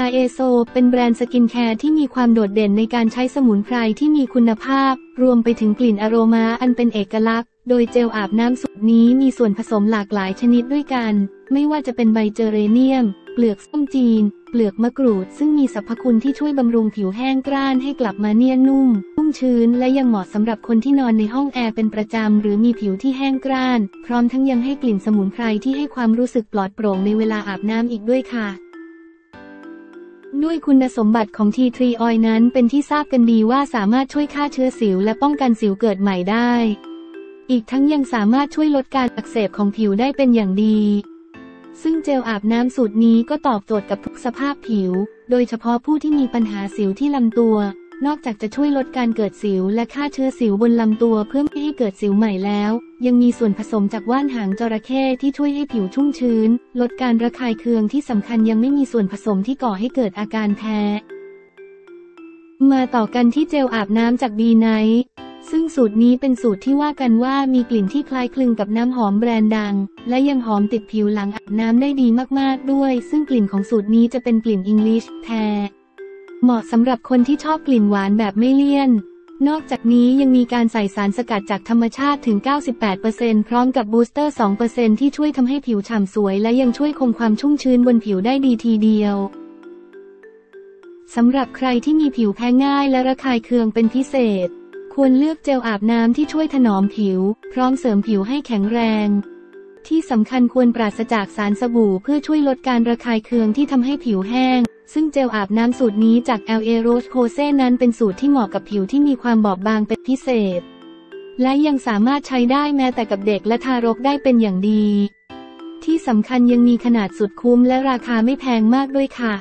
ASO เป็นแบรนด์สกินแคร์ที่มีความโดดเด่นในการใช้สมุนไพรที่มีคุณภาพรวมไปถึงกลิ่นอโรมาอันเป็นเอกลักษณ์โดยเจลอาบน้ำสูตรนี้มีส่วนผสมหลากหลายชนิดด้วยกันไม่ว่าจะเป็นใบเจอเรเนียมเปลือกส้มจีนเปลือกมะกรูดซึ่งมีสรรพคุณที่ช่วยบำรุงผิวแห้งกร้านให้กลับมาเนียนนุ่มชุ่มชื้นและยังเหมาะสำหรับคนที่นอนในห้องแอร์เป็นประจำหรือมีผิวที่แห้งกร้านพร้อมทั้งยังให้กลิ่นสมุนไพรที่ให้ความรู้สึกปลอดโปร่งในเวลาอาบน้ำอีกด้วยค่ะด้วยคุณสมบัติของ Tea Tree Oil นั้นเป็นที่ทราบกันดีว่าสามารถช่วยฆ่าเชื้อสิวและป้องกันสิวเกิดใหม่ได้อีกทั้งยังสามารถช่วยลดการอักเสบของผิวได้เป็นอย่างดีซึ่งเจลอาบน้ำสูตรนี้ก็ตอบโจทย์กับทุกสภาพผิวโดยเฉพาะผู้ที่มีปัญหาสิวที่ลำตัวนอกจากจะช่วยลดการเกิดสิวและฆ่าเชื้อสิวบนลำตัวเพื่อไม่ให้เกิดสิวใหม่แล้วยังมีส่วนผสมจากว่านหางจระเข้ที่ช่วยให้ผิวชุ่มชื้นลดการระคายเคืองที่สำคัญยังไม่มีส่วนผสมที่ก่อให้เกิดอาการแพ้มาต่อกันที่เจลอาบน้ำจาก Be Nice ซึ่งสูตรนี้เป็นสูตรที่ว่ากันว่ามีกลิ่นที่คล้ายคลึงกับน้ำหอมแบรนด์ดังและยังหอมติดผิวหลังอาบน้ำได้ดีมากๆด้วยซึ่งกลิ่นของสูตรนี้จะเป็นกลิ่น English Pear เหมาะสำหรับคนที่ชอบกลิ่นหวานแบบไม่เลี่ยนนอกจากนี้ยังมีการใส่สารสกัดจากธรรมชาติถึง 98% พร้อมกับบูสเตอร์ 2% ที่ช่วยทำให้ผิวฉ่ำสวยและยังช่วยคงความชุ่มชื้นบนผิวได้ดีทีเดียวสำหรับใครที่มีผิวแพ้ง่ายและระคายเคืองเป็นพิเศษควรเลือกเจลอาบน้ำที่ช่วยถนอมผิวพร้อมเสริมผิวให้แข็งแรงที่สำคัญควรปราศจากสารสบู่เพื่อช่วยลดการระคายเคืองที่ทำให้ผิวแห้งซึ่งเจลอาบน้ำสูตรนี้จาก LA Rose Posay นั้นเป็นสูตรที่เหมาะกับผิวที่มีความบอบบางเป็นพิเศษและยังสามารถใช้ได้แม้แต่กับเด็กและทารกได้เป็นอย่างดีที่สำคัญยังมีขนาดสุดคุ้มและราคาไม่แพงมากด้วยค่ะ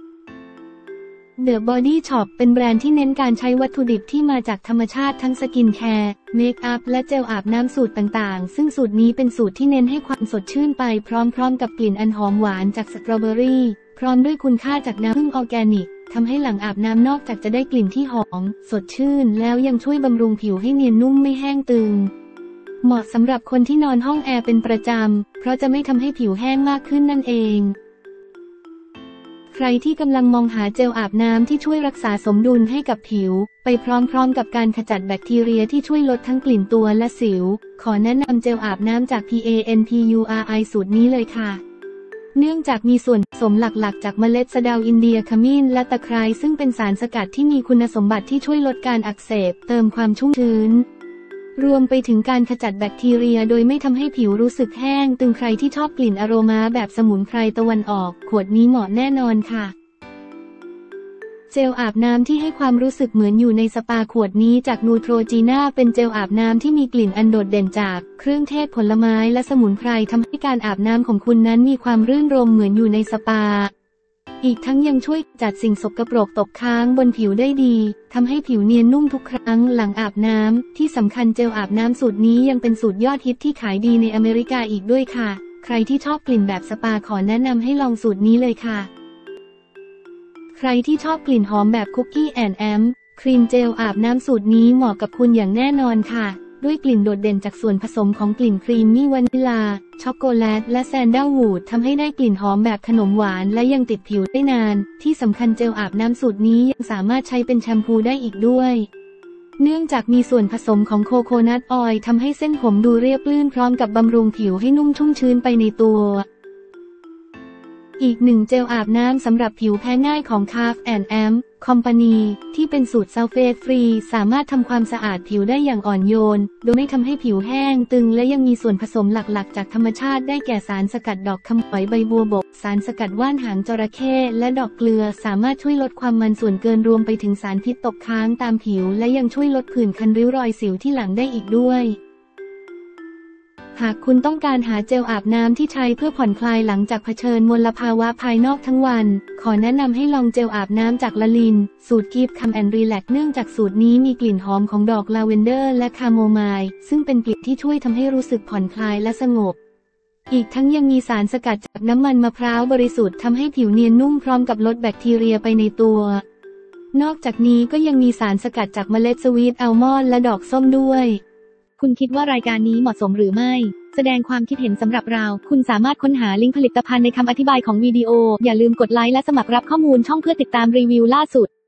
The Body Shop เป็นแบรนด์ที่เน้นการใช้วัตถุดิบที่มาจากธรรมชาติทั้งสกินแคร์เมคอัพและเจลอาบน้ำสูตรต่างๆซึ่งสูตรนี้เป็นสูตรที่เน้นให้ความสดชื่นไปพร้อมๆกับกลิ่นอันหอมหวานจากสตรอเบอรี่พร้อมด้วยคุณค่าจากน้ำผึ้งออร์แกนิกทำให้หลังอาบน้ำนอกจากจะได้กลิ่นที่หอมสดชื่นแล้วยังช่วยบำรุงผิวให้เนียนนุ่มไม่แห้งตึงเหมาะสำหรับคนที่นอนห้องแอร์เป็นประจำเพราะจะไม่ทำให้ผิวแห้งมากขึ้นนั่นเองใครที่กำลังมองหาเจลอาบน้ำที่ช่วยรักษาสมดุลให้กับผิวไปพร้อมๆกับการขจัดแบคทีเรียที่ช่วยลดทั้งกลิ่นตัวและสิวขอแนะนำเจลอาบน้ำจาก PANPURI สูตรนี้เลยค่ะเนื่องจากมีส่วนผสมหลักๆจากเมล็ดสะเดาอินเดียขมิ้นและตะไคร้ซึ่งเป็นสารสกัดที่มีคุณสมบัติที่ช่วยลดการอักเสบเติมความชุ่มชื้นรวมไปถึงการขจัดแบคทีเรียโดยไม่ทำให้ผิวรู้สึกแห้งตึงใครที่ชอบกลิ่นอโรมาแบบสมุนไพรตะวันออกขวดนี้เหมาะแน่นอนค่ะเจลอาบน้ำที่ให้ความรู้สึกเหมือนอยู่ในสปาขวดนี้จากนูโทรจีน่าเป็นเจลอาบน้ำที่มีกลิ่นอันโดดเด่นจากเครื่องเทศผลไม้และสมุนไพรทำให้การอาบน้ำของคุณนั้นมีความรื่นรมย์เหมือนอยู่ในสปาอีกทั้งยังช่วยจัดสิ่งสกปรกตกค้างบนผิวได้ดีทำให้ผิวเนียนนุ่มทุกครั้งหลังอาบน้ำที่สำคัญเจลอาบน้ำสูตรนี้ยังเป็นสูตรยอดฮิตที่ขายดีในอเมริกาอีกด้วยค่ะใครที่ชอบกลิ่นแบบสปาขอแนะนำให้ลองสูตรนี้เลยค่ะใครที่ชอบกลิ่นหอมแบบคุกกี้แอนด์แอมครีมเจลอาบน้ำสูตรนี้เหมาะกับคุณอย่างแน่นอนค่ะด้วยกลิ่นโดดเด่นจากส่วนผสมของกลิ่นครีมมี่วานิลาช็อกโกแลตและแซนเดลวูดทำให้ได้กลิ่นหอมแบบขนมหวานและยังติดผิวได้นานที่สำคัญเจลอาบน้ำสูตรนี้ยังสามารถใช้เป็นแชมพูได้อีกด้วยเนื่องจากมีส่วนผสมของโคโคนัทออยล์ทำให้เส้นผมดูเรียบลื่นพร้อมกับบำรุงผิวให้นุ่มชุ่มชื้นไปในตัวอีกหนึ่งเจลอาบน้ำสำหรับผิวแพ้ง่ายของ Calf and Amp Company ที่เป็นสูตรซัลเฟตฟรีสามารถทำความสะอาดผิวได้อย่างอ่อนโยนโดยไม่ทำให้ผิวแห้งตึงและยังมีส่วนผสมหลักๆจากธรรมชาติได้แก่สารสกัดดอกคำฝอยใบบัวบกสารสกัดว่านหางจระเข้และดอกเกลือสามารถช่วยลดความมันส่วนเกินรวมไปถึงสารพิษตกค้างตามผิวและยังช่วยลดผื่นคันริ้วรอยสิวที่หลังได้อีกด้วยหากคุณต้องการหาเจลอาบน้ำที่ใช้เพื่อผ่อนคลายหลังจากเผชิญมลภาวะภายนอกทั้งวันขอแนะนำให้ลองเจลอาบน้ำจากละลินสูตรกีฟคัมแอนด์รีแลกซ์เนื่องจากสูตรนี้มีกลิ่นหอมของดอกลาเวนเดอร์และคาโมไมล์ซึ่งเป็นกลิ่นที่ช่วยทำให้รู้สึกผ่อนคลายและสงบอีกทั้งยังมีสารสกัดจากน้ำมันมะพร้าวบริสุทธิ์ทำให้ผิวเนียนนุ่มพร้อมกับลดแบคทีเรียไปในตัวนอกจากนี้ก็ยังมีสารสกัดจากเมล็ดสวีทอัลมอนด์และดอกส้มด้วยคุณคิดว่ารายการนี้เหมาะสมหรือไม่แสดงความคิดเห็นสำหรับเราคุณสามารถค้นหาลิงก์ผลิตภัณฑ์ในคำอธิบายของวิดีโออย่าลืมกดไลค์และสมัครรับข้อมูลช่องเพื่อติดตามรีวิวล่าสุด